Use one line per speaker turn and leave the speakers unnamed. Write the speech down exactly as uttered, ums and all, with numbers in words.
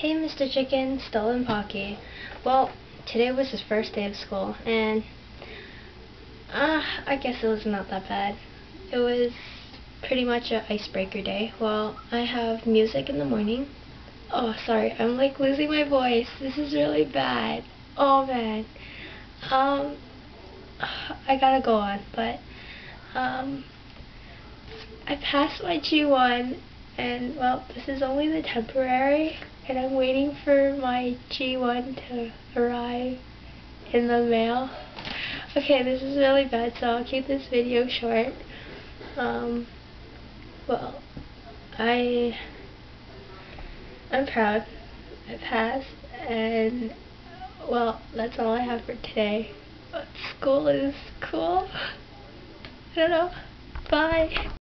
Hey, Mister Chicken, Stolen Pocky. Well, today was his first day of school, and uh, I guess it was not that bad. It was pretty much an icebreaker day. Well, I have music in the morning. Oh, sorry, I'm like losing my voice. This is really bad. Oh man. Um, I gotta go on, but um, I passed my G one, and well, this is only the temporary, and I'm waiting for my G one to arrive in the mail. Okay, this is really bad, so I'll keep this video short. Um, well, I, I'm proud. I passed, and well, that's all I have for today. But school is cool. I don't know. Bye.